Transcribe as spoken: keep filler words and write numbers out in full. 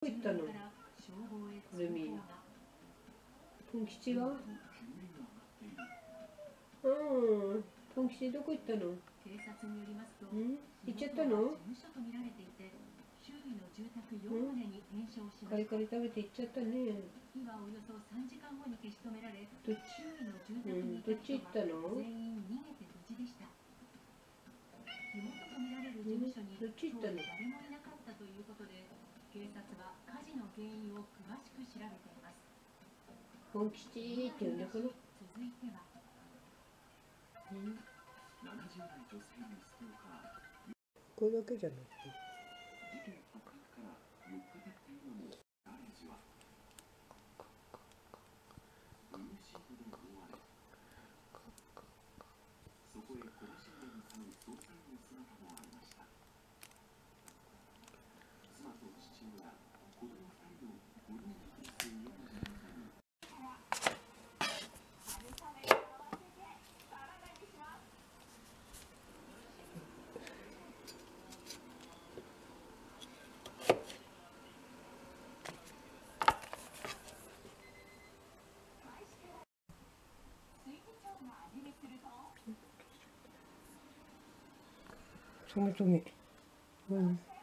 こ行ったの？ルミ。トン吉は？うん。トン吉どこ行ったの？ 警察によりますと、 ん？行っちゃったの？ 事務所と見られていて、周囲の住宅よん棟に延焼しました。 カリカリ食べて行っちゃったね。 火はおよそさんじかんごに消し止められ、 どっち？ 周囲の住宅にいうん、どっち行ったの？ 全員逃げて無事でした。火元とみられる事務所にどっち行ったの？ 誰もいなかったということで、警察は火事の原因を詳しく調べています。 トン吉って呼んだかな？ 続いては、 うん、 ななじゅう代女性にストーカー。 これだけじゃない。 事件発覚からよっか経っているのもガレージはブルーシートで覆われ、そこへ小走りで向かう捜査員の姿もありました。妻と父親、子供ふたりのごにんで暮らす家の中にトメトメ。うん。